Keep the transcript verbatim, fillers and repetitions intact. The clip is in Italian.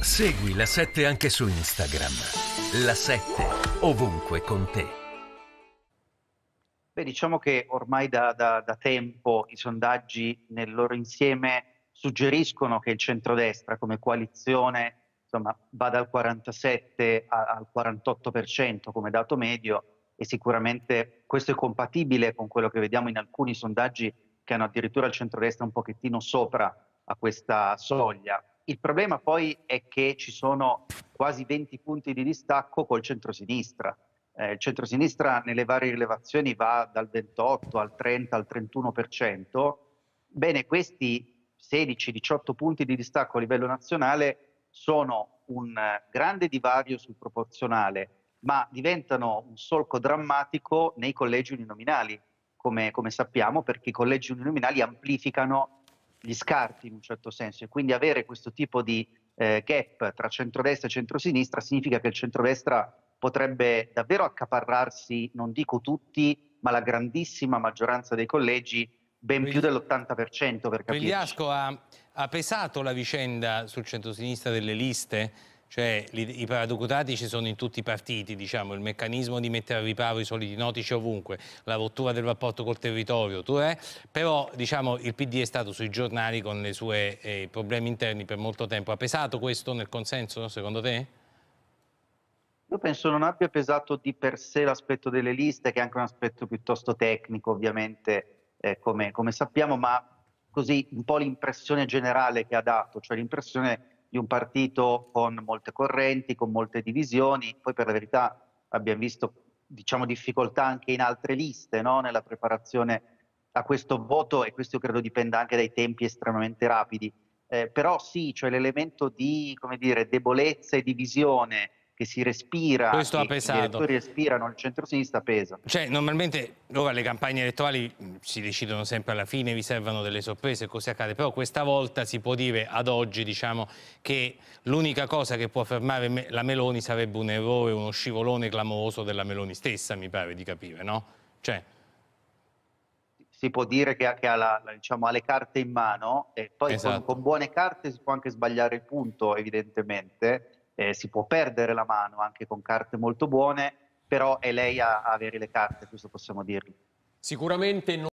Segui la sette anche su Instagram. La sette, ovunque con te. Beh, diciamo che ormai da, da- da tempo i sondaggi nel loro insieme suggeriscono che il centrodestra come coalizione, insomma, va dal quarantasette a- al quarantotto per cento come dato medio, e sicuramente questo è compatibile con quello che vediamo in alcuni sondaggi che hanno addirittura il centrodestra un pochettino sopra a questa soglia. Il problema poi è che ci sono quasi venti punti di distacco col centrosinistra. Eh, il centrosinistra nelle varie rilevazioni va dal ventotto al trenta al trentuno per cento. Bene, questi sedici diciotto punti di distacco a livello nazionale sono un eh, grande divario sul proporzionale, ma diventano un solco drammatico nei collegi uninominali, come, come sappiamo, perché i collegi uninominali amplificano gli scarti in un certo senso, e quindi avere questo tipo di eh, gap tra centrodestra e centrosinistra significa che il centrodestra potrebbe davvero accaparrarsi, non dico tutti, ma la grandissima maggioranza dei collegi, ben più Quegli- dell'ottanta per cento per capirci. Quegliasco ha, ha pesato la vicenda sul centrosinistra delle liste? Cioè li- i paradocutati ci sono in tutti i partiti, diciamo, il meccanismo di mettere a riparo i soliti noti c'è ovunque, la rottura del rapporto col territorio, tu, eh? Però diciamo, il P D è stato sui giornali con i suoi eh, problemi interni per molto tempo. Ha pesato questo nel consenso, secondo te? Io penso non abbia pesato di per sé l'aspetto delle liste, che è anche un aspetto piuttosto tecnico, ovviamente, eh, come, come sappiamo, ma così un po' l'impressione generale che ha dato, cioè l'impressione di un partito con molte correnti, con molte divisioni. Poi per la verità abbiamo visto, diciamo, difficoltà anche in altre liste, no? Nella preparazione a questo voto, e questo io credo dipenda anche dai tempi estremamente rapidi. Eh, però sì, cioè l'elemento di, come dire, debolezza e divisione che si respira, Questo ha che gli pesato. elettori respirano al centro-sinistra, pesa. Cioè, normalmente ora le campagne elettorali mh, si decidono sempre alla fine, vi servono delle sorprese, così accade. Però questa volta si può dire, ad oggi, diciamo, che l'unica cosa che può fermare me- la Meloni sarebbe un errore, uno scivolone clamoroso della Meloni stessa, mi pare di capire, no? Cioè, Si può dire che, ha, che ha, la- la- diciamo, ha le carte in mano, e poi con, esatto. con buone carte si può anche sbagliare il punto, evidentemente. Eh, si può perdere la mano anche con carte molto buone, però è lei a, a avere le carte, questo possiamo dirlo. Sicuramente non